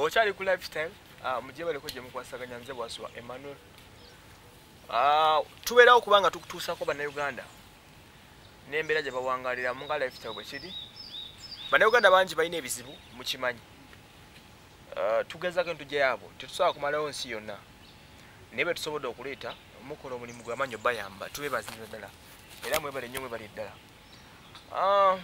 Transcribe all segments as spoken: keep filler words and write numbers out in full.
Ochali ku lifestyle ah mujye bale ko je mukwasaganya nze bwaswa Emmanuel. Ah tubeerawo kubanga tukutuusako bana Uganda. Nembera je bawangalira mu nga lifestyle bwe kiri. Bana Uganda banji balina ebizibu mukimanyi. Uh, tugezako ntuje yabo tetusobola kumalawo nsi yonna nebe tusobola okuleeta mukola omulimu gwamanyo bayamba tube bazinze ddala era mwebale nnyo mwebale ddala uh,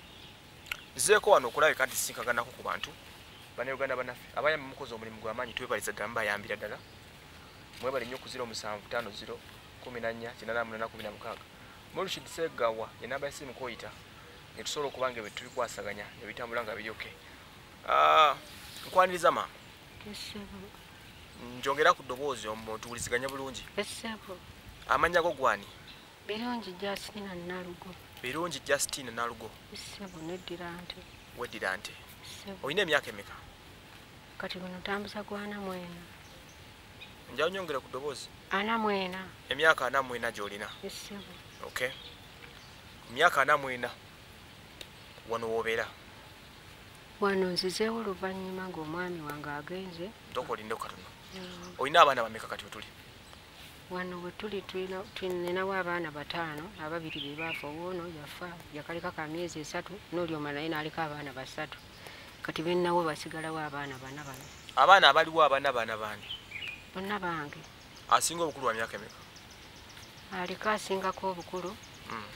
zeeko wano okulabika nti sinkaganako ku bantu bana Uganda banaffe abayamba mukozi omulimu gwamanyi tube baliza ddala mbayambira ddala mwebale nnyo ku zero musanvu ttaano zero kumi na nnya kyenda na munaana kumi na mukaaga Mulushid Segawa enamba y'essimu koyita ne tusobola okubanga bwe tubikwasaganya ne bitambula nga biri okay. uh, Nkwaniriza ma. Esebo. Njongera ku ddoboozi omuntu uliziganya bulungi. Esebo. Amanya go gwani. Birungi Justina Nalugo. Birungi Justina Nalugo. Esebo neddirante. Weddirante. Esebo. Oyina emyaka emeka? Kati bino tambuza gwana mwena. Njawo nyongera ku ddoboozi. Ana mwena. Emyaka ana mwena gy'olina. Esebo. Okay. Emyaka ana mwena. Wano wobeera. Wano nzizeewo oluvannyuma ng'omwami wange agenze. Tokolinde katono. Mm. Oyina abaana bameka kati wetuli? Wano we tuli tulinawo abaana bataano, ababiri be baafa, woono yafa yakaleka ka myezi esatu n'olyoma naye n'aleka abaana basatu. Kati bennawo basigalawo abaana bana bano. Abaana abaliwo abaana bana baani? Bonna bange. Asinga obukulu wa myaka emeka? Aliko asingako obukulu. Mm.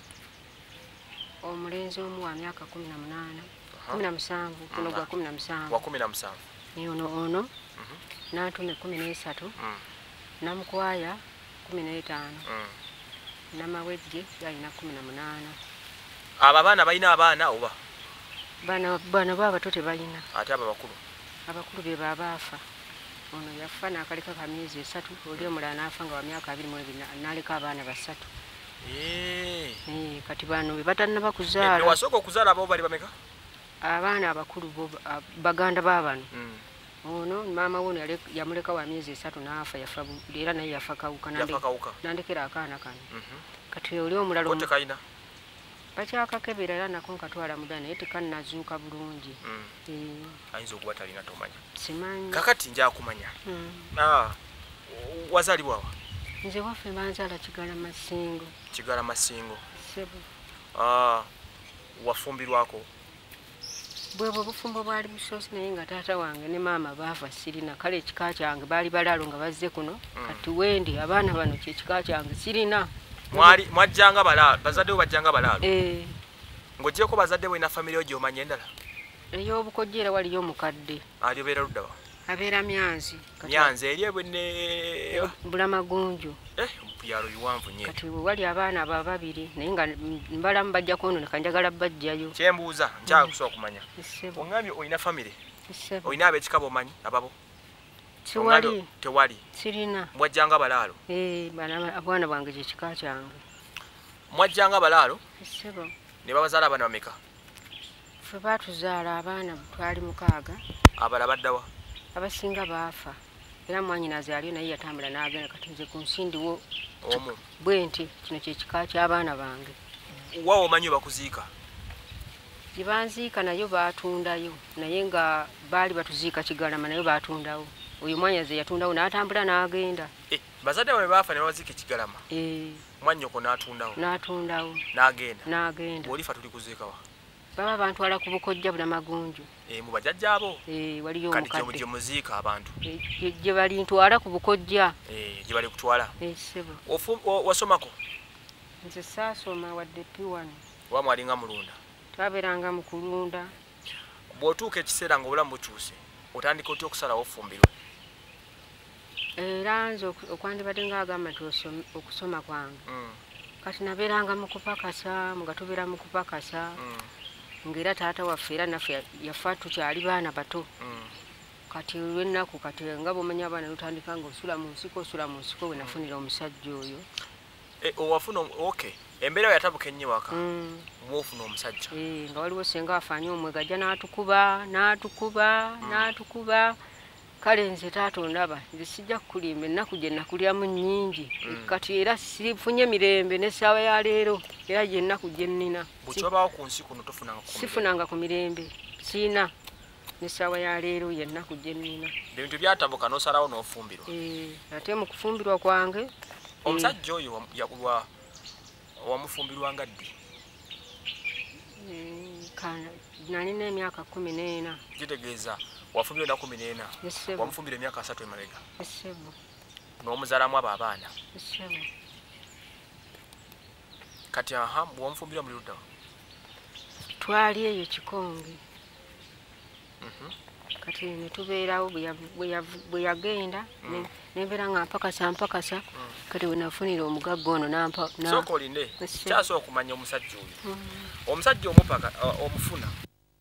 Omulenzi omu wa myaka kumi na munaana. kumi na musanvu kuno gwa kumi na musanvu wa kumi na musanvu ni ono ono mhm n'atune kumi n'esatu mm. Namukwaya kumi n'etaano mm. Namawejje yalina kumi na munaana. Aba baana balina abaana oba bana bana baba tote balina ate aba bakulu abakulu be babaafa ono yafa n'akaleka ka myezi esatu oli omulala n'afa nga wa myaka abiri mu ebiri n'aleka abaana basatu. Eh eh kati bano be batannaba kuzaala. Ne wasooka okuzaala abo bali bameka? Abaana abakulu bo baganda babano. Mm. Ono mama wono yamuleka wa myezi esatu n'afa yafa era naye yafa kawuka nande nandekera akaana kano. Mhm. Kati oli omulalo kote kaina bakyakakebera era nako nkatwala mudana naye tekannazuuka bulungi. Mm. Eh ayinza okuba talina tomanya simanyi kakati nja kumanya. Mm. Ah wazalibwa wa? Nze waffe banzaala Kigala Masingo. Kigala Masingo. Sebo. Ah wafumbirwako? Bwebo bufumbo bwali busosi naye nga taata wange ne maama baafa sirina kale ekika kyange baali balaalo nga bazze kuno. Mm. Kati wendi abaana bano kye kika kyange sirina. Mwali mwajjanga balaalo bazadde bajjanga balaalo? Eh. Ng'ogyeko bazadde bwe na family ojo omanye endala? Ey'obukojjera waliyo mukadde. Ali obeera ludda wa? Abeera Myanzi. Myanzi eri ebwenne Bulamagunju. Eh byalo biwanvu nnyo. Kati wali abaana aba babiri naye nga mbalamu bajja kono ne kanjagala bajjayo. Kyembuuza nkyala kusobola kumanya. Esebo. Ongambye oyina family? Esebo. Oyina ab'ekika bomanyi ababo? Tiwali. Tewali. Sirina. Mwajjanga balaalo? Eh bana abwana bange kye kika kyange. Mwajjanga balaalo? Esebo. Ne babazaala abaana bameka? Ffe baatuzaala abaana twali mukaaga. Abala baddawa? Abasinga baafa. Era mwanyinaze ali naye yatambula n'agenda kati nze ku nsindiwo omu bwe nti kino kye kika ky'abaana bange. Waawo omanyi bakuziika? Gye banziika nayo baatundayo naye nga baali batuziika Kigalama nayo baatundawo. Oyo mwanyaze yatundawo n'atambula n'agenda. Eh bazadde bawe baafa ne babaziika Kigalama? Eh mwannyoko n'atundawo? N'atundawo. N'agenda? N'agenda. Bw'olifa tuli kuziika wa? Baba bantwala ku Bukojja Bulamagunju. Eh mu bajjajja abo? Eh waliyo omukadde. Kati gye muziika abantu? Eh gye bali ntwala ku Bukojja. Eh gye bali kutwala? Eh sebo. Ofu wasomako? Nze saasoma wadde P one. Wa mwalinga mulunda? Twaberanga mu kulunda. Bw'otuuka ekiseera ng'obulamu bukyuse otandika otya okusalawo ofumbirwe? Era nze okwandibadde ng'agamba nti okusoma kwange. Mm. Kati nabeeranga mu kupakasa nga tubeera mu kupakasa. Mm. Ngera taata waffe era naffe yafa tukyali baana bato. Mm. Kati olw'ennaku kati nga bw'omanya abaana lutandika ng'osula mu nsiko osula mu nsiko we nafunira omusajja oyo. Eh owafuna okay. Embeera yatabuka ennyo waka. Mm. Mwofuna omusajja. Eh nga waliwo senga afaanye omwegajja n'atukuba n'atukuba mm. n'atukuba. Kale nze taata ondaba nze sijja kukulimba ennaku gye nakulyamu nnyingi. Mm. Kati era sifunye mirembe n'essaawa ya leero era gye ennaku gye nnina. Bwe kyobaawo ku nsi kuno tofunanga ku mirembe? Sifunanga ku mirembe siina. n'essaawa ya leero yennaku gye nnina. Ebintu byatabuka n'osalawo n'ofumbirwa. Ate mu kufumbirwa kwange omusajja oyo wamufumbirwa nga ddi? nalina emyaka kumi n'ena. Kitegeeza wafumbirwa na kumi n'ena wamufumbira emyaka asatu emabega. Essebo. N'omuzaalamu abo abaana. Essebo. Kati aha wamufumbira mu ludda? Twali eyo Kikonge. Kati ne tubeerawo bwe yagenda nembeera nga mpakasa mpakasa kati we nafunira omugagga ono nampa. Sooka olinde kyasooka okumanya omusajja oyo. Omusajja omupaka omufuna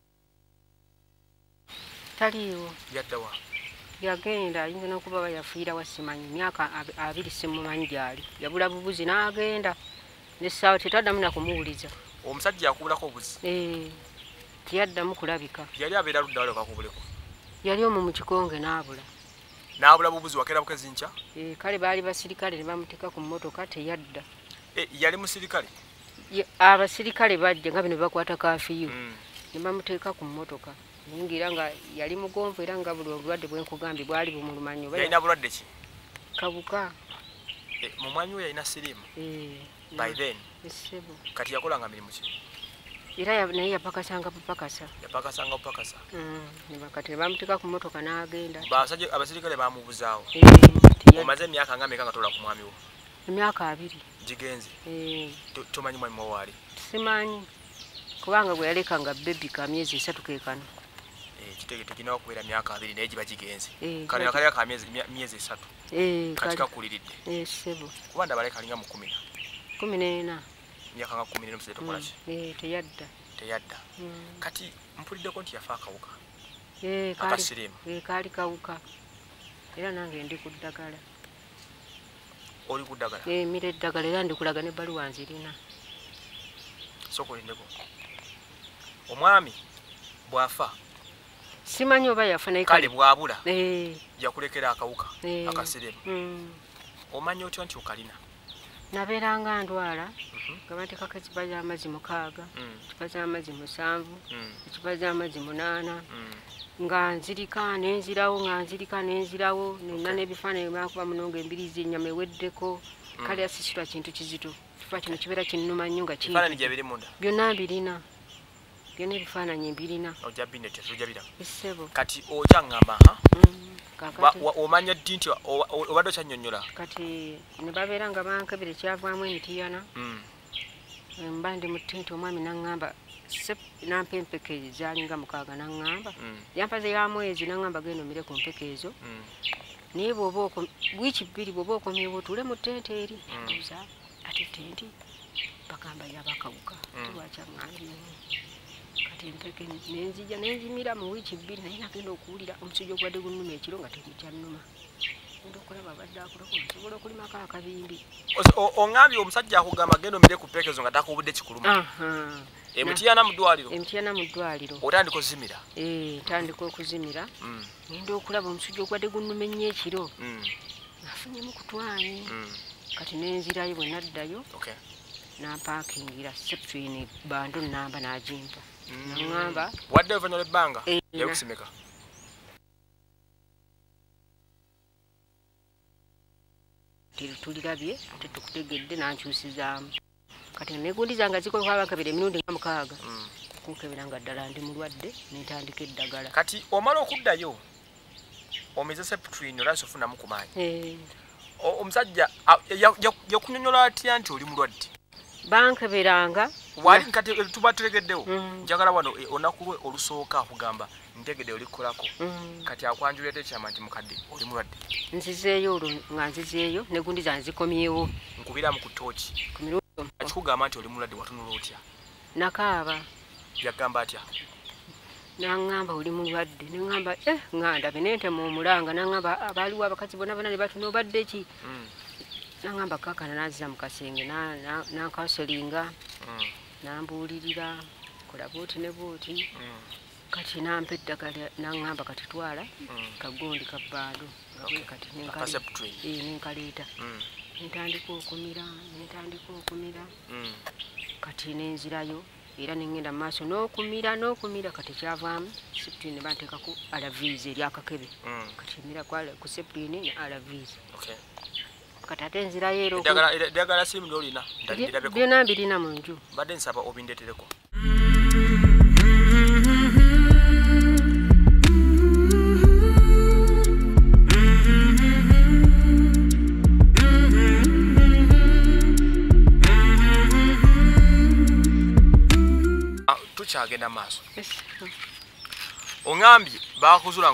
taliiwo. Yaddawa? Yagenda ayinza n'okuba bayafiira wasimanyi myaka abiri simumanyi gyali. Yabula bubuzi n'agenda n'essaawa tetaddamu na kumuwuliza. Omusajja yakubulako obuzi? Ee tiyaddamu kulabika. Yali abeera ludda wale kakubuleko? Yali omwo mu Kikonge n'abula. N'abula bubuzi wakeera bukezi nkya? Ee kale baali basirikale ne bamuteeka ku mmotoka teyadda. Yali musirikale? Abasirikale bajja nga bino bakwata kafiyu ne bamuteeka ku mmotoka. Ningira nga yali mugonvu era nga buli obulwadde bwenkugambye bwali bumulumanyi. Yalina bulwadde ki? Kabuka. Mumwanyi we yalina silimu? By then? Essebo. Kati yakolanga mirimu ki? Era naye yapakasanga bupakasa. Yapakasanga bupakasa? Kati ne bamuteeka ku mmotoka n'agenda. Abasirikale bamubuzaawo? Omaze emyaka nga meka nga tola ku mwami wo? Emyaka abiri. Gigenze? Tomanyi mwami wo waali? Simanyi kubanga bwe yalekanga bebi ka myezi esatu keekano. Kitege tekina okubeera myaka abiri naye giba gigenze. Kano yakalira ka myezi esatu. Kati kakuliridde? Essebo. Kuba ndabale kalinga mu kumi na kumi n'ena. Myaka nga kumi n'ena omusajja tokola ki? Teyadda. Teyadda. Kati mpuliddeko nti yafa akawuka? Akasirimu? Kaali kawuka era nange ndi ku ddagala. Oli ku ddagala? Mira eddagala era ndikulaga ne baluwa nzirina. Sooka olindeko. Omwami bw'afa simanyi oba yafa naye kale bwabula yakulekera akawuka akasirimu. Omanyi otya nti okalina? Nabeeranga ndwala nga banteekako ekipa z'amazzi mukaaga, ekipa z'amazzi musanvu, ekipa z'amazzi munaana nga nzirika nenzirawo nga nzirika nenzirawo nina n'ebifaananyi byakuba muno nga embiriizi ennyama eweddeko. Kale asisitwa kintu kizito. Kifaa kino kibeera kinnuma nnyo nga ki ebifaananyi gye biri munda? Byonna mbirina. Byonna ebifaananyi mbirina. Ojja binete tujja biraba. Essebo. Kati okyaŋŋamba ha? Omanya ddi nti obadde okyannyonnyola? Kati ne babeera nga bankebera ekyavaamu emitiyana. Mba ndi mu ttinti omwami n'aŋŋamba nampa empeka ezaalinga mukaaga n'aŋŋamba. Yampaze ya mwezi n'aŋŋamba genda omire ku mpeka ezo. Naye bw'oba wiiki bbiri bw'oba okomyewo otuule mu ttente eri. Mbuuza ate ttenti bagamba yabakawuka tiwakyaŋŋambyewo. Kati empeke nenzija nenzimira mu wiiki bbiri naye nagenda okuwulira omusujja ogwadde gunnuma ekiro nga tegukyannuma. Ngenda okulaba abadde akulako nsobola okulimako akabimbi. Oŋŋambye omusajja akugamba genda omire ku mpeke ezo nga takubudde kikuluma? Emutiyana mu ddwaliro? Emutiyana mu ddwaliro. Otandika ozimira? Ntandika okuzimira. Ngenda okulaba omusujja ogwadde gunnuma ennyo ekiro. Nafunyemu kutwanyi. Kati nenzirayo bwe naddayo nampakingira septrini bando namba n'agimpa. Naŋŋamba wadde oluvannyuma lw'ebbanga yakusimeka? Tulirabye ate tukutegedde n'ankyusizaamu. Kati negundi zange zikola bankebera emirundi nga mukaaga. Kunkebera nga ddala ndi mulwadde nentandika eddagala. Kati omala okuddayo omize septrini olasi ofunamu ku maanyi. Omusajja yakunyonnyola atya nti oli mulwadde? Bankeberanga wali kati tuba tutegeddewo njagala wano olunaku lwe olusooka akugamba ntegedde olikolako kati akwanjulira ekyama nti mukadde oli mulwadde? Nzizeeyo olwo nga nzizeeyo negundi zange zikomyewo nkubiramu ku tooki akikugamba nti oli mulwadde watunula otya? Nakaaba. Yagamba atya? N'aŋŋamba oli mulwadde neŋŋamba eh ŋŋandabe nentema omulanga n'aŋŋamba abaaliwo abakazi bonna bonna ne batuna obadde ki? N'aŋŋamba kaakana n'azza mu kasenge n'ankasolinga n'ambuulirira kola booti ne booti. Kati nampa eddagala n'aŋŋamba kati twala kagondi ka bbando kati nenkaleeta nentandika okumira nentandika okumira. Kati nenzirayo era nengenda maaso n'okumira n'okumira kati kyavaamu septine ne banteekako alaviizi eryakakebe kati emira ku septine ne alaviizi kati ate enzirayo era eddagala sirimu lyolina byonna mbirina mu nju mbadde nsaba obindeetereko. Tukyagenda maaso oŋambye bakuzula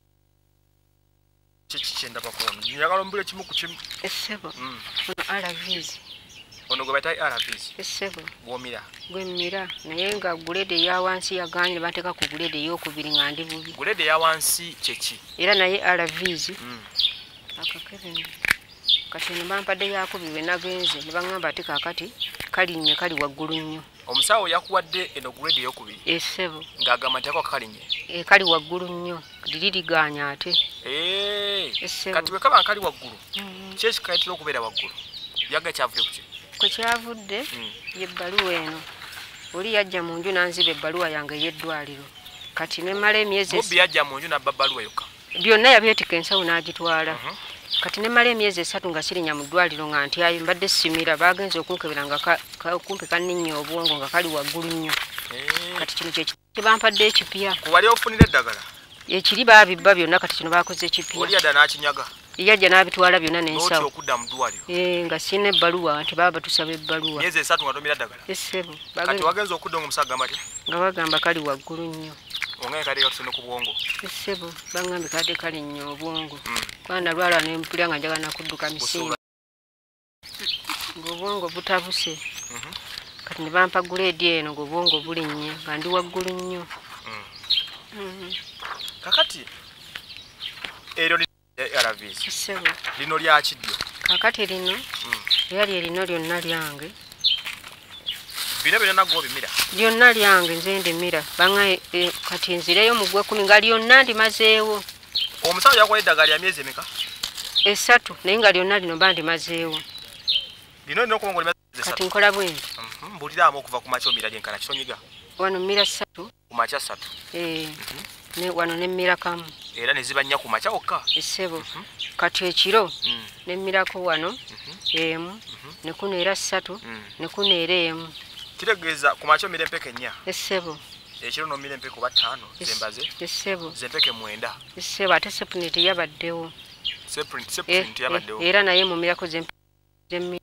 kiki kyendaba kuwono njagala ombule kimu ku kimu. Essebo ono alaviizi ono gwe bayita alaviizi essebo gwomira gwemmira naye nga gulede eya wansi yaganye bateeka ku gulede ey'okubiri nga ndi bubi. Gulede eya wansi kyeki era naye alaviizi akakebe kati ne bampadde yakubi bwe nagenze ne baŋŋamba ati kaakati kalinnye kali waggulu nnyo. Omusawo yakuwadde eno gulede ey'okubiri essebo ng'agamba nti ako kalinnye kali waggulu nnyo liriganya ate kati bwe kaba nkali waggulu ki ekikayitira okubeera waggulu byaga kyavudde kuki kwe kyavudde yebbaluwa eno oli yajja mu nju nanziba ebbaluwa yange ey'eddwaliro kati nemala emyezi Bobbi yajja mu nju n'abba bbaluwa yokka byonna yabyetika ensawo n'agitwala kati nemala emyezi esatu nga sirinya mu ddwaliro nga ntyayo mbadde simira bagenza okunkebera nga kumpi kanninnya obwongo nga kali waggulu nnyo kati kino kyebampadde ekipya wali ofunira eddagala ekiri baabibba byonna kati kino bakoze ekipya oli yadda n'akinyaga yajja n'abitwala byonna n'ensawo okudda mu ddwaliro nga sina ebbaluwa nti baba batusaba ebbaluwa myezi esatu nga tomira ddagala essebo kati wagenza okudda ng'omusawo agamba ti nga bagamba kali waggulu nnyo ongaye kali katusene ku bwongo essebo baŋŋambye kadde kali nnyo obwongo kuba nalwala nempulira nga njagala nakudduka misinga ng'obwongo butabuse kati ne bampa guleedi eno ng'obwongo bulinnye nga ndi waggulu nnyo. Kakati eryo alaviizi essebo lino lyaki ddyo kakati lino lyali erino lyonna lyange bino byonna gw'obimira lyonna lyange nze ndimira baŋŋa kati nzireyo mu gw'ekkumi nga lyonna ndimazeewo. Omusawo yakola eddagala lya myezi emeka esatu naye nga lyonna lino mba ndimazeewo lino lina okuba nga olimaze kati nkola bwenti mbuliraamu okuva ku makya omira lyenkana kitonyiga wano mmira ssatu ku makya ssatu wano nemmira kamu era ne ziba nnya ku makya wokka essebo kati ekiro nemmirako wano emu nekuno era ssatu nekuno era emu kitegeeza ku makya omira empeka ennya essebo ekiro nomira empeka oba ttaano zembaze essebo zempeke mwenda essebo ate sepuni teyabaddewo teyabaddewo era naye mumirako zemmira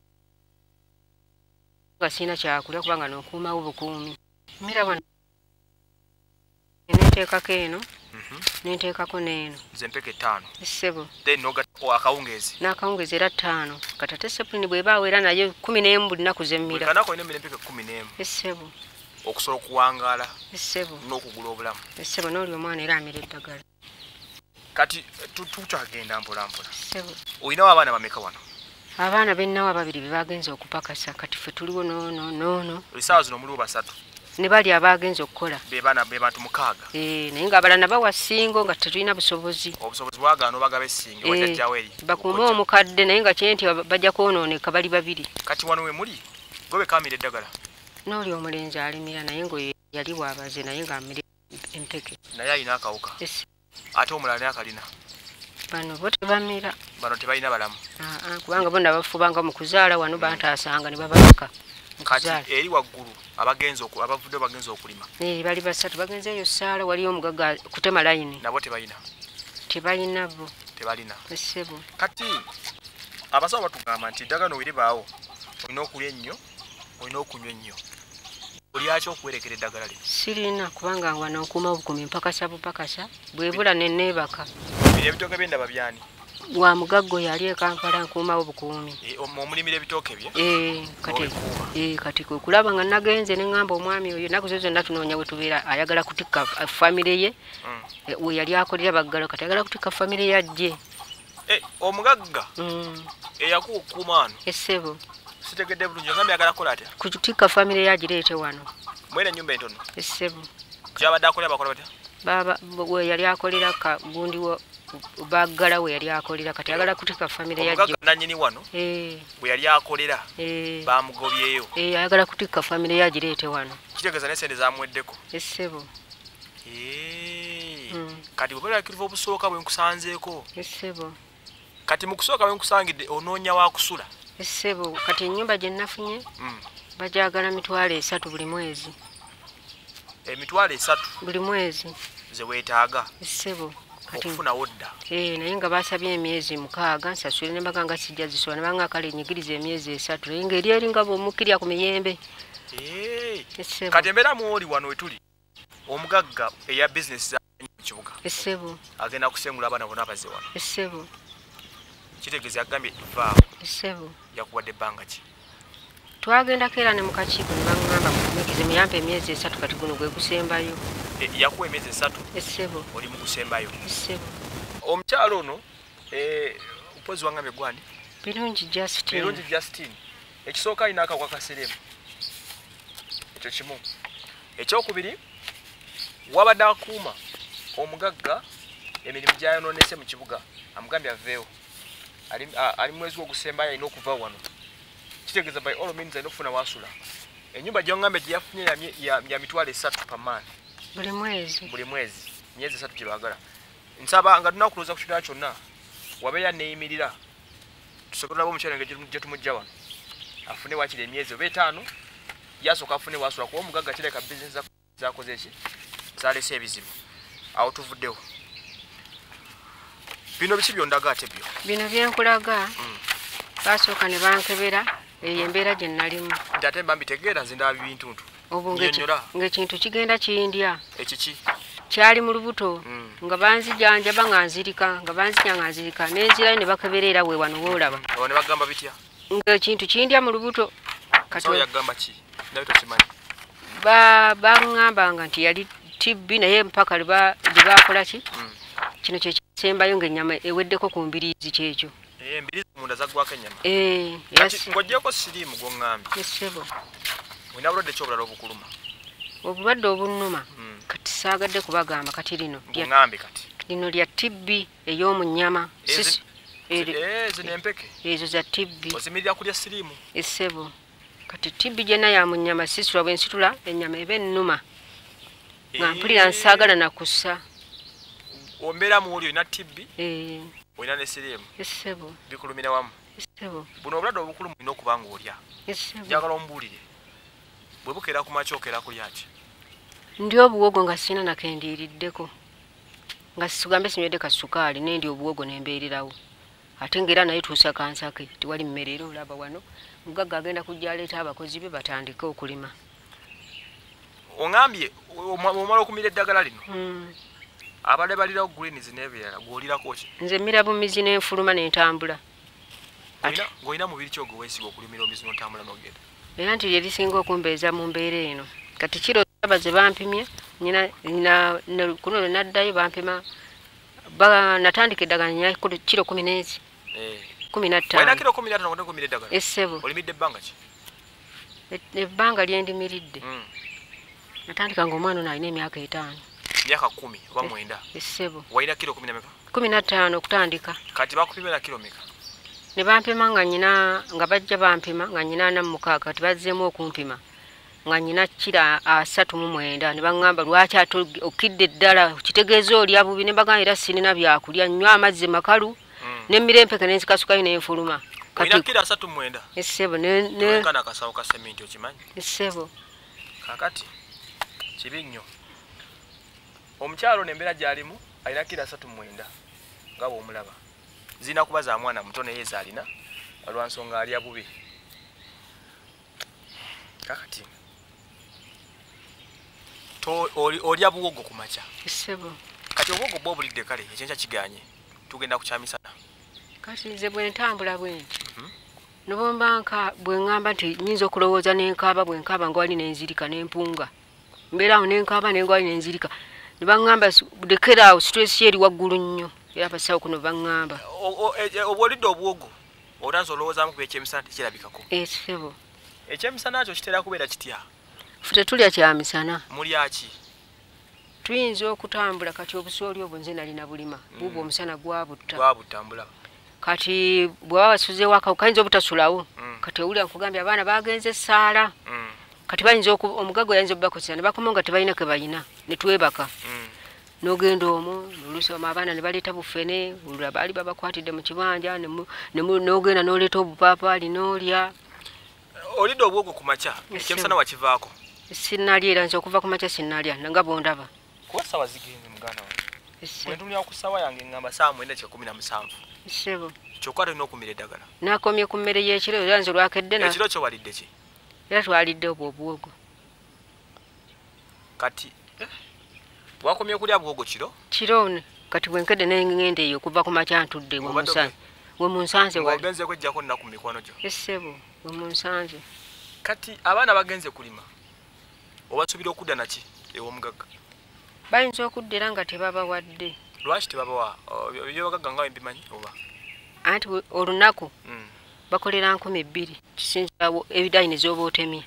nga sirina kyakulya kubanga nokuumawo bukuumi mira wano nenteekako eno nenteekako n'eno zempeke ttaano essebo then nogattako akawungeezi n'akawungeezi era ttaano kati ate sepuni bw'ebaawo era naye kumi n'emu buli nnaku zemmira kanako ina empeke kumi n'emu essebo okusobola okuwangaala essebo n'okugula obulamu essebo n'oli omwana era amira eddagala kati tukyagenda mpolampola essebo olinawo abaana bameka wano abaana bennawo ababiri be bagenza okupakasa kati ffe tuliwo noono noono esaawa zino muliwo basatu ne bali abagenza okukola be baana be bantu mukaaga naye ng'abalala bawa ssingo nga tetulina busobozi obusobozi bwagaana obagaba essinga wajjajjawo eri bakuume omukadde naye nga kye nti bajja kwonooneka bali babiri kati wano we muli gwe bekamira eddagala n'oli omulenzi alimira naye ngaoyo yali waabaze naye ng'amira empeke naye alina akawuka ate omulala naye akalina bano bo tebamira bano tebalina balamu kubanga bonna bafubanga mu kuzaala wano bantaasanga ne babaka kati eri waggulu abagenza abavudde bagenza okulima bali basatu bagenzeeyo saala waliyo omugaga kutema layini nabo tebalina tebalina bo tebalina essebo kati abasawo batugamba nti eddagala noweri baawo olina okulya ennyo olina okunywa ennyo olyaki okuwerekera eddagala lino sirina kubanga wano nkuuma obukumi mpakasa bupakasa bwebula neneebaka ebitooke byendaba byani wa mugaggo yali e Kampala nkuumawo bukuumi omulimira ebitooke bye kati kati kulaba nga nagenze ne ŋŋamba omwami oyo naku zo zonna tunoonya bwe tubeera ayagala kutikka famire ye we yali akolera baggalo kati ayagala kutikka famire yajje omugagga eyakuwa okukuuma wano essebo sitegedde bulungi ogambe ayagala kukola atya kutikka famire yagireete wano mwene ennyumba entono essebo gyabadde akolera bakola batya baba we yali akolera ka gundi wo bagala we yali akolera kati agala kutika family ya Omugaga nanyini wano eh we yali akolera eh bamugobyeyo eh agala kutika family ya girete wano kitegeza nesende zamweddeko essebo eh mm. kati bwera kiruva obusooka bwe nkusanzeeko essebo kati mu kusooka bwe nkusangidde onoonya wa kusula essebo kati ennyumba gye nafunye mm. bajagala mitwalo esatu buli mwezi emitwalo esatu buli mwezi ze weetaaga essebo kati okufuna wodda eh naye nga basabye emyezi mukaaga nsasule ne baganga sijja ziswa ne banga kale nyigiriza emyezi esatu naye ngeri eri nga bomukirya ku miyembe eh essebo kati embeera muoli wano wetuli omugagga eya business za kibuga essebo agenda kusengula abaana bonna abaze wano essebo kitegeza yagambye vaawo essebo yakuwadde ebbanga ki twagenda kera ne mukakiiko ne bangamba mukumikize muyampe emyezi esatu kati guno gwe gusembayo e, yakuwa emyezi esatu essebo oli mu kusembayo essebo omukyalo ono eh, mpozi wangambye gwani birungi Justin birungi Justin ekisooka alina akawuka ka silimu ekyo kimu ekyokubiri wabadde akuuma omugagga emirimu gyayonoonese mu kibuga amugambye aveewo ali, ali mwezi gwogusembayo alina okuva wano kitegeeza by all means alina okufuna wasula ennyumba gyongambye gyeyafunye ya, ya, ya mitwalo esatu pamani buli mwezi buli mwezi myezi esatu gyebagala nsaba nga tulina kulooza ku kitala kyonna wabeera neeyimirira tusobola labo omukyalo gye tumujja wano afune wakiri emyezi oba etaano yasooka afune wasula kuba omugagga kireka bizinesi zakoze eki zalese ebizibu awo tuvuddewo bino biki byondaga ate byo bino byenkulaga mm. basooka ne bankebera eyo embeera gye nalimu nti ate mba mbitegeera nze ndaba bibintuntu obwo ng'ekintu kigenda kindya ekiki kyali mu lubuto mm. nga banzijanjaba nga nzirika nga banzija nga nzirika nenzirayo ne bakeberera we wano woolaba abo ne bagamba bitya ng'ekintu kindya mu lubuto kati yagamba ki ndabe tokimanyi baŋŋambanga nti yali tibbi naye mpaka libakola ki mm. kino kye kisembayo ng'ennyama eweddeko ku mbiriizi kyekyo eh mbiriizi munda zaggwako ennyama eh yes ng'oggyeko siriimu gw'oŋŋambye yesebo olina bulwadde ki obulala obukuluma obulwadde obunnuma mm. kati saagadde kubagamba kati lino ng'oŋŋambye kati lino lya tibbi ey'omu nnyama ezo n'empeke ezo za tibbi ozimirira kulya siriimu essebo kati tibbi gyena ya mu nnyama sisula bwe nsitula ennyama eba ennuma nga mpulira nsaagala nakussa ombeera muwuli olina tibbi eh olina ne siriimu essebo bikulumira wamu essebo buno obulwadde obukulu mulina okuba nga olya essebo njagala ombuulire bwe bukeera ku makya okeera kulya ki ndi obuwogo nga sina nakendiiriddeko nga sisugambe sinywedde ka sukaali nendi obuwogo nembeererawo ate ng'era naye tuusa kansake tiwali mmere era olaba wano mugagga agenda kujja aleeta abakozi be batandike okulima oŋambye omala okumira eddagala lino mm. abale balirawo greens n'ebirala gw'olirako ki nze mmira bumizi n'enfuluma n'entambula ng'olina mubiri ki ogwo weesiga okulimira omumizi n'otambula n'ogenda era nti lye lisinga okumbeeza mu mbeera eno kati kiro saba ze bampimye nyina kuno lwe naddayo bampima natandika eddagala nyina kiro kumi n'ezi kumi na ttaano walina kiro kumi na ttaano nga tokumira eddagala essebo olimidde ebbanga ki ebbanga lyendimiridde natandika ng'omwana ono alina emyaka etaano myaka kumi oba mwenda essebo walina kiro kumi na meka kumi na ttaano okutandika kati bakupimira na kiro meka ne bampima nga nyina nga bajja bampima nga nyina ana mu mukaaga kati bazzeemu okumpima nga nyina kira asatu mu mwenda ne baŋŋamba lwaki ate okidde eddala kitegeeza olya bubi ne bagamba era sirina byakulya nnywa amazzi makalu n'emmira empeke n'enzikasukayo n'enfuluma olina kiro asatu mu mwenda essebo nekana akasawo ka seminti okimanyi essebo kakati kibi nnyo omukyalo n'embeera gy'alimu alina kiro asatu mu mwenda nga bw'omulaba zirina kuba za mwana muto naye zaalina olwa nsonga alya bubi kakati olya buwogo ku makya essebo kati obuwogo bwa obulidde kale ekyenkya kiganye tugenda kukyamisana kati nze bwe ntambula bwenti nobombanka bwe ŋŋamba nti nnyinza okulowooza n'enkaaba bwe nkaaba nga wali n'enzirika n'empunga mbeera awo n'enkaaba nenga wali n'enzirika ne baŋŋamba lekeraawo situresi eri waggulu nnyo era abasawo kuno baŋŋamba obwa olidde obuwogo otanza olowoozaamu kuba ekyemisana tekirabikako essebo ekyemisana kyo kitera kubeera kitya ffe tetulya kyamisana mulya ki tuyinza okutambula kati obusooli obwo nze nalina bulima buubwo omusana gwabutta gwabutambula kati bw'aba basuzeewo akawuka kayinza obutasulawo kati owulira nkugambye abaana bagenze essaala kati bayinza omugago yayinza obubakozesa ne bakomawo nga tebalina ke balina ne twebaka n'ogenda omwo oluusi omu abaana ne baleeta bufene olula baali babakwatidde mu kibanja n'ogenda n'oleeta obupaapaali n'olya olidde obwogo ku makya ekyemisana wakivaako sinnalya era nze okuva ku makya sinnalya nga bondaba kuba ssaawa zigenze muganda wange bwe ntunulira ku ssaawa yange ngamba saa mwenda kyekumi na musanvu ssebo kyokka tolina okumira eddagala nakomye ku mmere y'ekiro era nze lwakedde ekiro kyo walidde ki era twalidde obwo obwogo kati wakomye kulya bwogo kiro kiro kati bwenkedde nengenda eyo okuva ku makya ntudde we munsanze wagenze kwejjako nnaku mu mikwano gyo essebo we munsanze kati abaana bagenze kulima obasuubira okudda naki ew'omugagga bayinza okudda era nga tebabawadde lwaki tebabawa ebyobagagga nga wembimanyi oba anti olunaku bakolera nkumi bbiri kisinzawo ebidayini z'oba otemye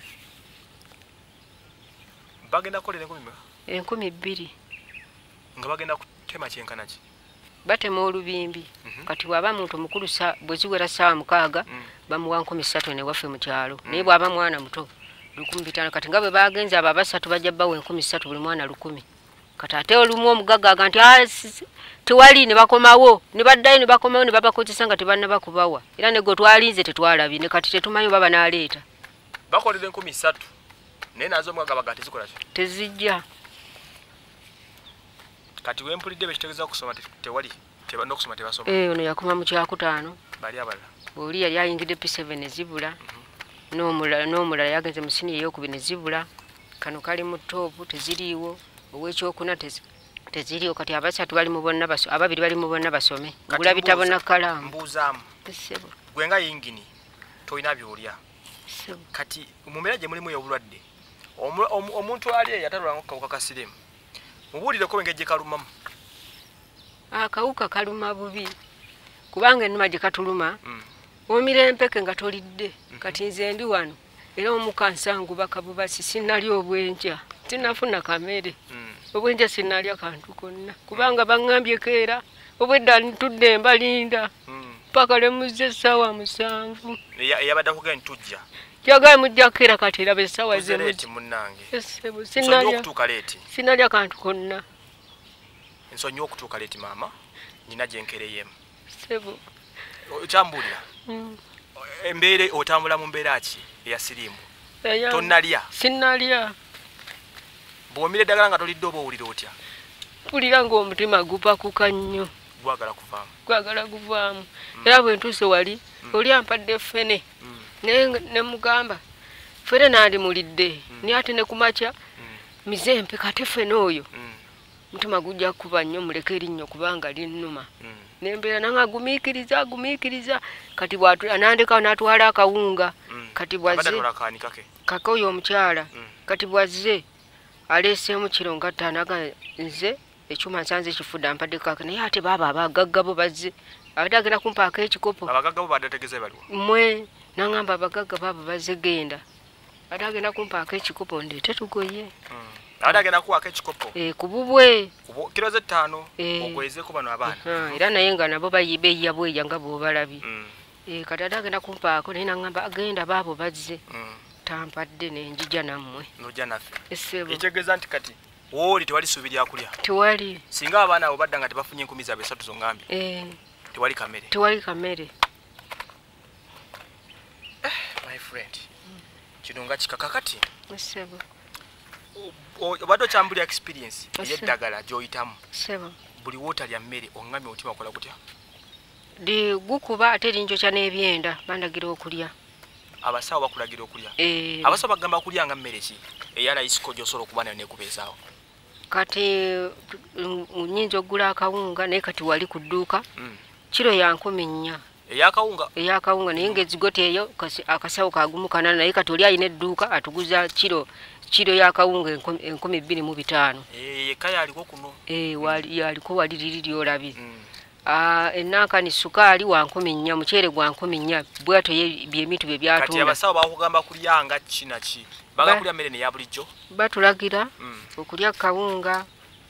bagenda kukolera enkumi mmeka enkumi bbiri nga bagenda kutema kyenkana ki batema olubimbi kati bw'aba muntu mukulu bwe ziwera ssaawa mukaaga bamuwa nkumi ssatu ne waffe mu kyalo naye bw'aba mwana muto lukumi bitaano kati nga bwe bagenze abo abasatu bajja bawa enkumi ssatu buli mwana lukumi kati ate olumu omugagga nti tewali ne bakomawo ne baddayo ne bakomawo ne babakozesa nga tebanna bakubawa era nego twalinze tetwalabye ne kati tetumanyi baba n'aleeta bakolera enkumi ssatu naye nazo omugagga tezikola ki tezijja kati wempulidde bekitegeeza okusoma tewali n'okusoma tebasoma ono yakoma mu kyakutaano bali abalala oli yali ayingidde p seven ne zibula n'omulala yagenze mu siniya eyokubiri ne zibula kano kali mu toopu teziriiwo ow'ekyokuna teziriiwo kati abasatu bali mu bonna ababiri bali mu bonna basome ngula bitabo na kalaamu mbuuzaamu gwe nga yingini tolina byolya kati mu mbeera gye mulimu ey'obulwadde omuntu ali eyo atalwala akawuka ka silimu mubuulireko engeri gye kalumamu akawuka kaluma bubi kubanga ennuma gye katuluma omira empeke nga tolidde kati nze ndi wano era omukansangu bakabubasi sinnalya obwenja tinafuna kamere obwenja sinnalya kantu konna kubanga baŋŋambyeko era obwedda ntudde mbalinda paka lemuzza essaawa musanvu eyabadde akugenda ntujja jagala mujjako era kati eraba essaawa zemuti munnange sinnalya okutuuka leeti sinnalya kantu konna nsonyiwa okutuuka leeti maama nina gyenkereyemu sebo kyambuulira embeera otambula mu mbeera ki eya siriimu tonnalya sinnalya bw'omira eddagala nga tolidde oba owulira otya mpulira ng'omutima gupakuka nnyo gwagala kuvaamu gwagala guvaamu era bwe ntuuse wali oli ampadde ffene naye ne mugamba ffene nandimulidde naye ate ne ku makya mizempe kate ffene oyo mutima gujja kuba nnyo muleke erinnyo kubanga linnuma nembeera nanga agumiikiriza agumiikiriza kati bwanandeka n'atwala akawunga kati bwazze kaka oyo omukyala kati bwazze aleeseemu kiro nga ttaanaga nze ekyuma nsanze ekifudde ampadde kaka naye ate baaba abagagga bo bazze abadde agenda kumpaako ekikopo abagagga bo badategeeza baliwa mmwe nangamba abagagga baaba bazze genda abadde agenda kumpaako ekikopo ndeete tugoye abadde agenda kuwaako ekikopo ku bubwe kiro ze ttaano ogwezeeko bano abaana era naye nga nabo beeya bweya nga bw'obalabye kati adde agenda kumpaako naye nangamba agenda baabo bazze tampadde nenjija nammwe nojja naffe ekitegeeza nti kati wooli tewali ssuubi lyakulya tewali singa abaana abo badda nga tebafunye enkumi zaabwe esatu zongambye tewali kamere tewali kamere my friend kino nga kikaka kati obadde okyambulira experience ey'eddagala gy'oyitamu buli wootalya mmere oŋŋamye omutima okola gutya di gukuba ate erinjokya n'ebyenda bandagira okulya abasawo bakulagira okulya abasawo bagamba kulya nga mmere ki eyalayisiko gy'osobola okuba nayo neekubeezaawo kati nnyinza okugula akawunga naye kati wali ku dduuka kiro ya nkumi nnya eyakawunga eyakawunga naye ng'ezigote eyo akasawo kagumu kanana naye kati oli alina edduuka atuguza kiro kiro yakawunga enkumi bbiri mu bitaano yekka yaliko kuno yaliko wali liri lyolabye ennankani sukaali wa nkumi nnya muceere gwa nkumi nnya bwato by'emintu bye byatunda kati abasawo bakugamba kulyanga ki naki baga kulya mmere neya bulijjo batulagira okulya kawunga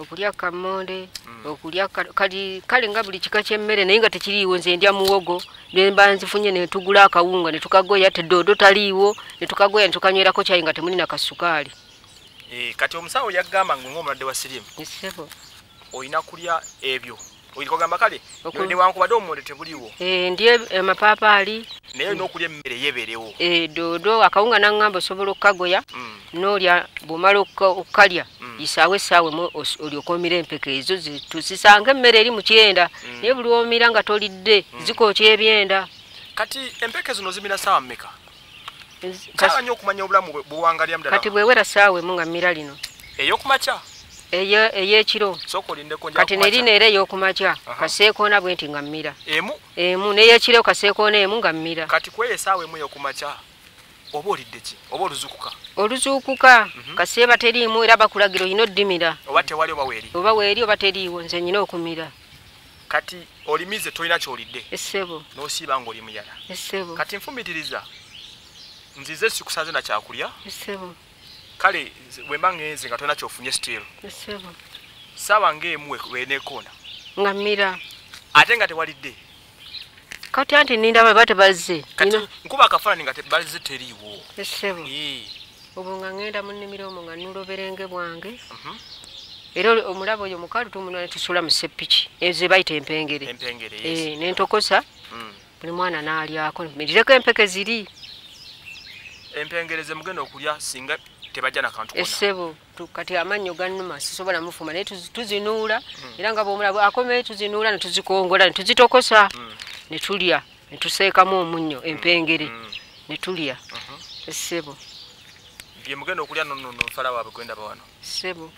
okulya kamonde okulya kali kale nga buli kika kyemmere naye nga tekiriiwo nze ndya muwogo nemba nzifunye ne tugula akawunga ne tukagoya tedoodo taliiwo ne tukagoya ne tukanywerako kyayi nga temuli na kasukaali. Eh, kati omusawo yagamba ngo ng'omulwadde wa sirimu Isebo olina kulya ebyo oyikogamba kale ne wankubadde omumonde tebuliiwo. Eh, ndye amapaapaali naye n'okulya emmere yeebeerewo. Eh, doodo akawunga n'angamba osobola okukagoya n'olya bw'omala okukalya isaawe essaawe olyoka omira empeka ezo tusisanga emmere eri mu kyenda naye buli omira nga tolidde zikookya ebyenda. Kati empeka zino zimira ssaawa mmeka? Kala nnyo okumanya obulamu buwangalya mudala. Kati bwewera ssaawa emu nga mmira lino ey'okumakya ey'ekiro kati nerina era ey'okumakya kaseekoona bwe nti nga mmira emu emu n'ey'ekiro kaseekoona emu nga mmira. Kati kweyo essaawa emu ey'okumakya oba olidde ki oba oluzuukuka? Oluzuukuka kaseeba teriimu era bakulagira olina oddimira oba tewali oba weeri oba weeri oba teriiwo nze nyina okumira. Kati olimize tolina kyolidde essebo n'osiiba ng'oli muyala. Essebo Kati nfumitiriza nzize sikusaze na kyakulya essebo kale wemba ngenze nga tolina kyofunye still essebo ssaawa ng'emu weeneekoona nga mmira ate nga tewalidde. kati anti ninda baba tebazze kati nkuba akafaananyi nga bazze teriiwo. Essebo Ee. obwo nga ngenda mu nnimiro omwo nga nnula oberenge bwange era omulabo oyo mukalu tumunwa ne tusula mu seppiki ezo bayita empengere empengere eh nentokosa buli mwana n'alyako mmirireko empeke ziri empengere ze mugenda okulya singa tebajja nakantu konna. Essebo kati amannyo gannuma sisobola mufuma naye tuzinuula era nga bw'omulabo akomeyo tuzinuula ne tuzikongola ne tuzitokosa ne tulya ne tuseekamu omunnyo empengere ne tulya. Essebo bye mugenda okulya nonno nfala waabwe gwenda bawano. Essebo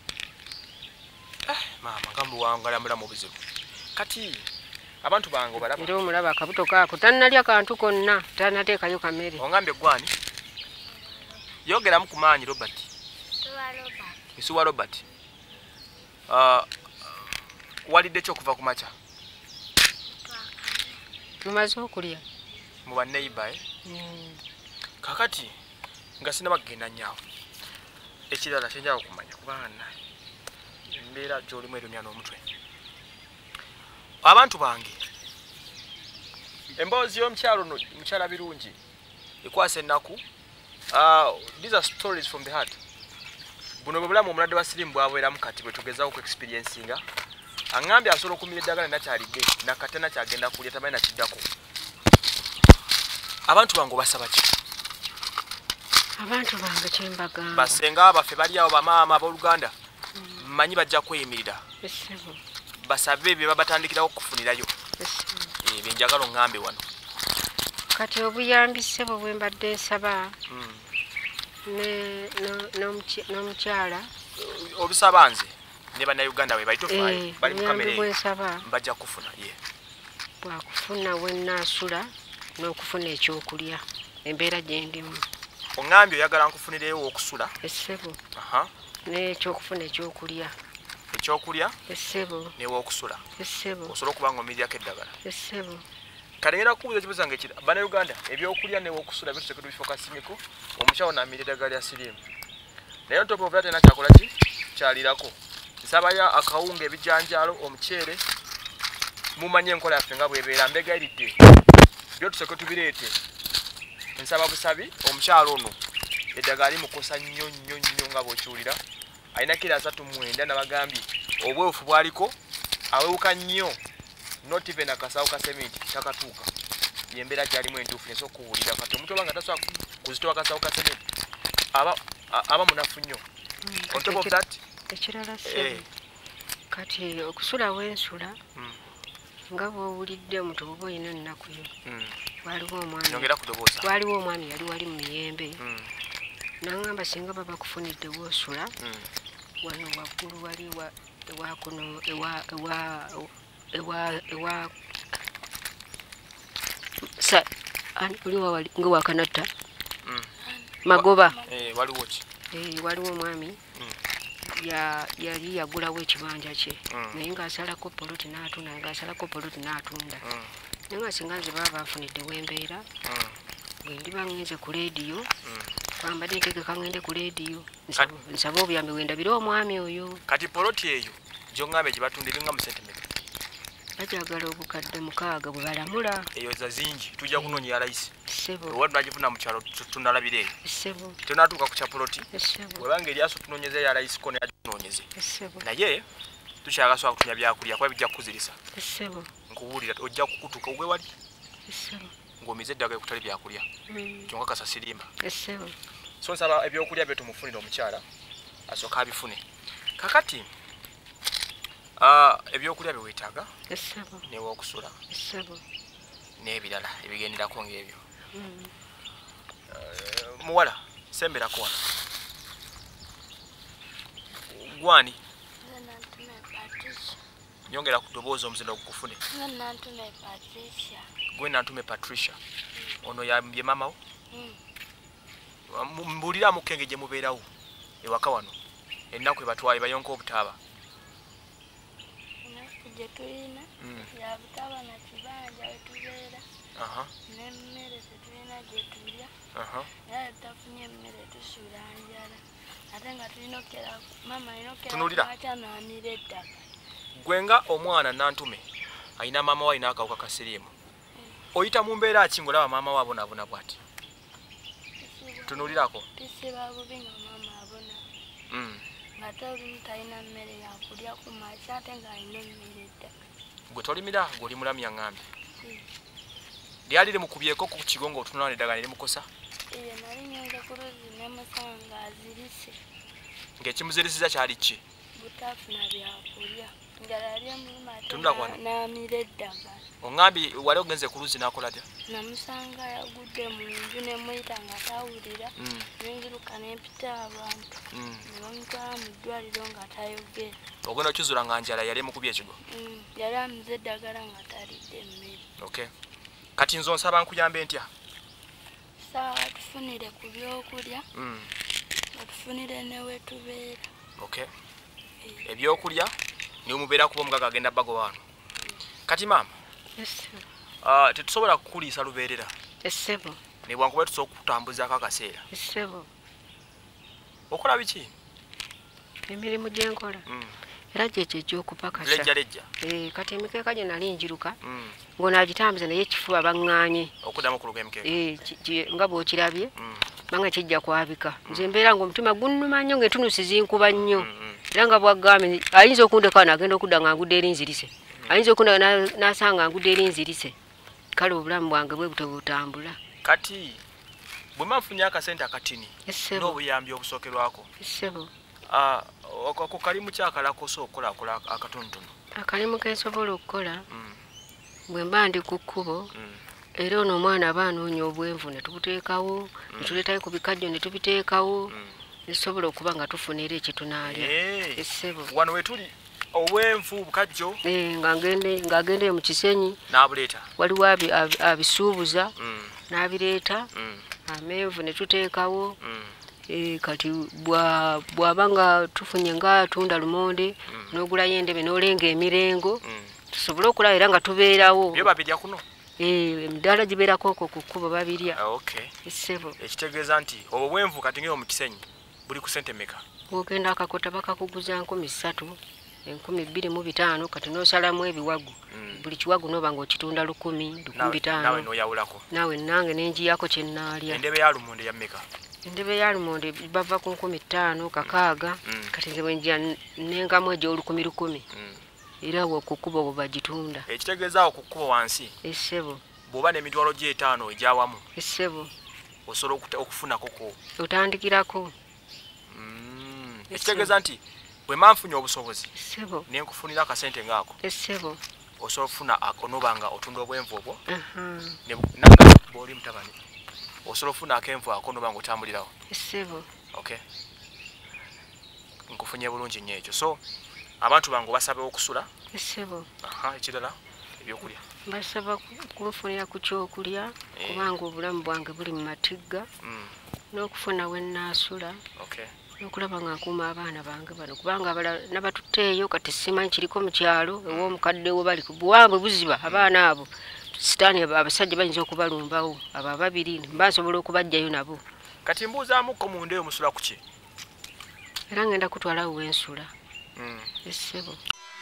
maama nga muwangala mulamu obuzibu. Kati abantu bange obalaba era omulaba akabuto kaako tannalya kantu konna tannateekayo kamere. Ongambye gwani yogeramu ku maanyi Robert isuwa Robert uh, walidde ki okuva ku makya? Mumaze okulya mu banneiba eh? mm. Kakati nga sinaba kugenda nyaawo ekirala kyenjala okumanya kubaana embeera gy'olimu erumya n'omutwe. Abantu bange emboozi y'omukyalo no mukyala birungi ekwasa ennaku. Uh, these are stories from the heart. Buno bwe bulamu omulwadde wa sirimu bwabeeramu kati bwe tugezaako ku experiencinga aŋŋambye asobola okumira eddagala nakyalidde nakate nakyagenda kulya tamanyi nakiddako. Abantu bange obasaba ki? Abantu bange kyembagamba basenga baffe bali awo bamaama abooluganda mmanyi bajja kweyimirira basabe bye babatandikirawo okufunirayo bye njagala oŋŋambe wano. Kati obuyambi ssebo bwe mbadde nsaba n'omukyala obisaba nze ne bannayuganda we baitofaayo bali mu kamere bajja kufuna ye bwakufuna wennaasula n'okufuna ekyokulya embeera gye ndimu. Oŋŋambye oyagala nkufunireyo okusula essebo aha n'ekyokufuna ekyokulya ekyokulya essebo n'ewookusula essebo osobola okuba ng'omiryako eddagala essebo. Kale ngenda kubuuza ekibuuzo nga ekira bannayuganda ebyokulya n'ewookusula bituteekeddwa bifokasingiko omukyalo n'amira eddagala lya sirimu naye ntopa ovula tena kyakola ki kyalirako nsabayo akawunga ebijanjaalo omuceere mumanye enkola yaffe nga bwebeera mbegayiridde byotuseke tubireete nsaba busabi omukyalo ono eddagala limukosa nnyo nnyo nnyo nga bw'okiwulira alina kiro asatu mwenda nabagambye obwefufu bwaliko awewuka nnyo not even akasawo ka sementi takatuuka yembeera gyalimu entuufu yensa okuwulira kati omuntu oba nga tasobola kuzitowa akasawo ka sementi aba aba munafu nnyo. On top of that ekirala ssebo kati okusula wensula nga bw'owulidde omuntu oba olina ennaku yo waliwo omwami waliwo omwami yali wali mu miyembe n'aŋŋamba singa baba kufunidde woosula wano waggulu wali ewa kuno ewa ewa ewa ewa sa oliwa wali nga wakanatta magoba waliwo ki waliwo omwami yali yagulawo ekibanja kye naye ng'asalako poloti n'atunda ng'asalako poloti n'atunda naye nga singa nze baba banfunidde wembeera bwe ndiba ŋŋenze ku leediyo Ambadde ntegeka ngende ku leediyo nsaba obuyambi wendabire omwami oyo. Kati poloti eyo gy'oŋŋambe gye batundira nga mu sentimeka bajagala obukadde mukaaga bwe balamula. Eyo za zingi tujja kunoonya ya layisi. Ssebo. Wadde nagifuna mu kyalo tunalabira eyo. Ssebo. Tonatuuka ku kya poloti. Ssebo. Webanga eryaso tunoonyeze ya layisi ko neyaginoonyeze. Ssebo. Naye tukyagasobola kutunya byakulya kuba bijja kukuzirisa. Ssebo. Nkubuulira ojja kukutuuka ogwe wali. Ssebo. Ng'omize eddagala ekutali byakulya. Kyonka kasa sirimba. Ssebo. So nsaba ebyokulya bye tumufunire omukyala asooka abifune. Kakati Uh, ebyokulya biweetaaga Ssebo n'ew'okusula Ssebo n'ebirala ebigenderako ng'ebyo. Mm. Uh, muwala semberako wano gwani nyongera ku ddoboozi omuzino gukufune gwe nantume Patricia ono ye mamawo. Mbuuliramu kenge gye mubeerawo ewaka wano ennaku ebatwaye bayonka obutaaba. Je tulina ya butaba na kibanja wetubeera n'emmere tetulina gye tulya era tutafunye emmere tusuula njala ate nga tulina okera mama alina okera naamira eddagala. Gwe nga omwana nantume alina maama we alina akawuka ka sirimu oyita mu mbeera ki ng'olaba maama we abonaabona bw'ati? Tunuulirako. Tusiba bubi nga maama abona ate olumu talina mmere yakulya ku makya ate ng'alina emmere eddagala. Gwe tolimira gweoli mulamu yaŋŋambye. Lyali limukubyeko ku kigongo otunula n'eddagala ne limukosa? Eyo nali nyonze ku luzzi ne musanga ng'azirise. Ng'ekimuzirisiza kyali ki? Butafuna byakulya. Njala yali emuluma ate n'amira eddagala. Oŋŋambye wali ogenze ku luzzi n'akola dya? Namusanga yagudde mu nju ne muyita nga tawulira nenziruka n'empita abantu ne bamutwala mu ddwaliro nga tayogera. Ogenda okizula nga njala yali emukubye ekigo? Yali amize eddagala nga talidde emmere. Okay. Kati nzo nsaba nkuyambe ntya? Sawa tufunire ku byokulya batufunire ne wetubeera. Okay. Ebyokulya niwe mubeera kuba omugaga agenda bagoba wano. Kati maama Uh, tetusobola kukuliisa lubeerera. Ssebo. Ne bwankuba tusobola okutambuzaako akaseera. Ssebo. Okola biki? Emirimu gye nkola. Era gyekyo egy'okupakasa. Lejja lejja. Eh, kati emikeeka gye nali njiruka ng'onaagitambuza naye ekifuba baŋŋaanye. Okuddamu okuluga emikeeka. Eh, nga bw'okirabye banga kijja kwabika. Nze mbeera ng'omutima gunnuma nnyo ng'entunusi zinkuba nnyo. Era nga bwagambye ayinza okundeka n'agenda okudda nga ngudde eri nzirise. Ayinza okunda n'asanga ngudde eri nzirise. Kale obulamu bwange bwe butebutambula. Kati bwe manfunye akasente akatini n'obuyambi obusookerwako. Ssebo. Ako kalimu kyakalako osookola akola akatonotono. Akalimu ke nsobola okukola bwe mba ndi ku kkubo era ono omwana aba anoonya obwenvu ne tubuteekawo ne tuleetayo ku bikajjo ne tubiteekawo esobola okuba nga tufuna era ekyetunaalya. Ssebo. Wano we tuli obwenvu bukajjo ng'agende ng'agende mu kisenyi n'abuleeta waliwo abisuubuza n'abireeta amenvu ne tuteekawo. Kati bw'aba nga tufunye ng'atunda lumonde n'ogulayo endebe n'olenga emirengo tusobole okulaba era nga tubeerawo. byo babirya kuno? Emidaala gibeerako okwo ku kkubo babirya. Ssebo. Ekitegeeza nti obwo bwenvu kati ng'eyo mu kisenyi buli ku sente meka? Ogenda akakota bakakuguza nkumi ssatu enkumi bbiri mu bitaano kati n'osalamu ebiwagu buli kiwagu n'oba ng'okitunda lukumi lukumi bitaano. Naawe n'oyawulako? Naawe nange n'engiyako kye nnaalya. Endebe ya lumonde ya mmeka? Endebe ya lumonde bava ku nkumi ttaano kakaaga kati nze bwe njya nengamu egy'olukumi lukumi era awo ku kkubo bwe bagitunda. Ekitegeeza awo ku kkubo wansi? Ssebo. Bw'oba n'emitwalo gy'etaano egyawamu? Ssebo. Osobola okufunako ko? Otandikirako. Ekitegeeza nti bwe manfunye obusobozi Ssebo ne nkufunira akasente ng'ako Ssebo osobola okufuna akonoba nga otunda obwenvu obwo nanga bw'oli mutabani osobola okufuna akenvu akonoba nga otambulirawo. Ssebo. Okay. Nkufunye bulungi nnyo ekyo. So abantu bange basabe okusula? Ssebo. Aha, ekirala ebyokulya? Basaba kunfunira ku kyokulya kubanga obulamu bwange buli mu matigga n'okufuna we nnaasula. Okay. Okulaba nga nkuuma abaana bange bano kubanga nabatutteeyo kati simanyi kiriko mu kyalo ew'omukadde wo bali ku buwambwe buziba abaana abo sitaani abasajja bayinza okubalumbawo abo ababiri mba nsobola okubajjayo nabo. kati mbuuzaamuko munda eyo musula ku ki era ngenda kutwala wensula mm. Essebo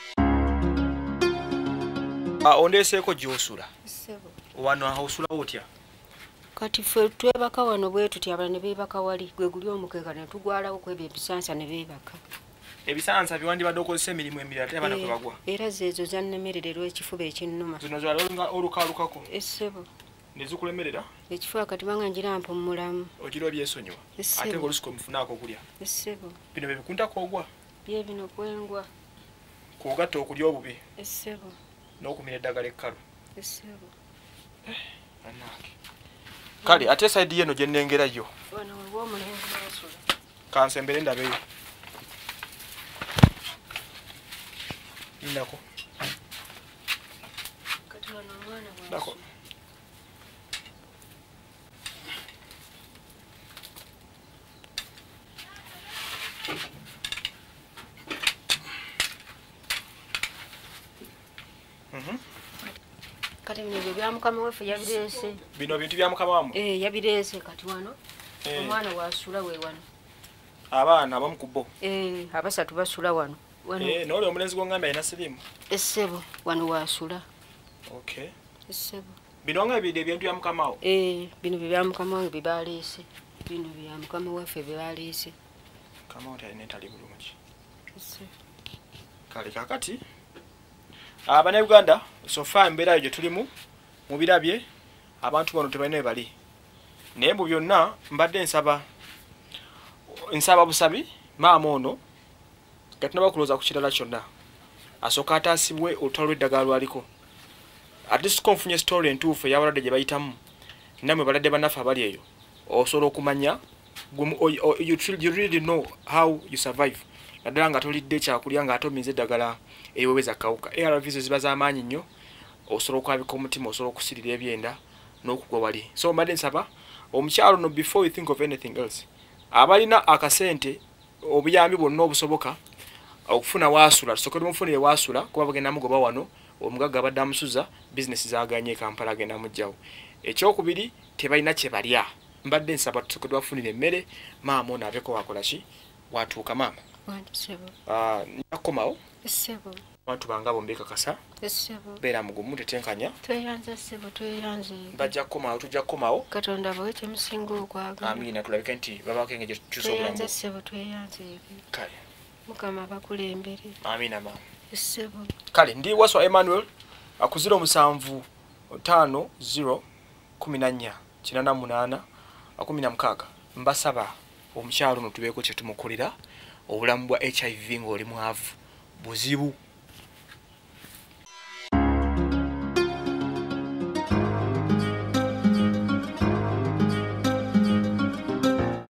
ah, ondeeseeko gy'osula Essebo wano osulawo otya kati ffe twebaka wano bwe tuti abala ne beebaka wali gwe guli omukeeka ne tugwalawo kwebyo ebisansa ne beebaka ebisansa biwandibadde okozesa emirimu emirala te abaana kwe bagwa era zeezo zannemerera lw'ekifuba ekinnuma zino zwala olinga olukaalukako Essebo ne zikulemerera ekifuba kati banga ngira mpummulamu ogira obyesonyiwa ate ng'olusika omufunaako okulya Essebo bino bye bikuntako ogwa bye bino kwengwa kugatta okulya obubi Essebo n'okumira eddagala ekkalu Essebo anange kale ate sayidi yeno gye nnengerayo wano waliwo omulenzi wasula kansembere ndabeyo ninako kati wano omwana nako wasula kati bino byo bya mukama waffe yabireese bino bintu bya mukama wamu eh yabireese kati wano omwana wasula we wano abaana abamu ku bo eh abasatu basula wano wano eh n'oli omulenzi gw'ongamba alina sirimu Essebo wano wasula okay Essebo bino nga bide ebintu bya mukama wo eh bino byo bya mukama wange bye baleese bino bya mukama waffe bye baleese mukama wo talina entali bulungi Essebo kale kakati Abannayuganda sofa embeera gye tulimu mubirabye abantu bano tebalina we bali naye mu byonna mbadde nsaba nsaba busabi maama ono nga tunaba kulooza ku kirala kyonna asooka ataasibwe olutalo lw'eddagala lwaliko ate siko nfunye story entuufu ey'abalwadde gye bayitamu nammwe balwadde bannaffe abali eyo osobola okumanya you really know how you survive naddala nga tolidde ekyakulya nga ate ominza eddagala eweweza kawuka A R Vs ziba z'amaanyi nnyo osobola okwabika omutima osobola okusirira ebyenda n'okugwa wali so mbadde nsaba omukyalo no before you think of anything else abalina akasente obuyambi bwonna obusoboka okufuna waasula tusooke tumufunire waasula kuba bagenda mugoba wano omugagga abadde amusuza bizinesi zaaganye Kampala agenda mujjawo ekyokubiri tebalina kye balya mbadde nsaba tusooke tubafunire emmere maama ono abeeko wakola ki watuuka maama ah nyakomawo Essebo abantu banga bombeka kasa Essebo beera mugumu tetenkanya tweyanze Essebo tweyanze bajja kukomawo tujja kukomawo Katonda bawe kyemusinga okwagala amina tulabike nti babako engeri kyusa tweyanze obulamu Essebo tweyanze kale mukama bakulembere amina maama Essebo kale ndi waswa Emmanuel akuzira omusanvu ttaano zero kumi na nnya kinana munaana akumi na mukaaga mbasaba omukyalo no tubeeko kye tumukolera obulamu bwa H I V ng'oli mwavu buzibu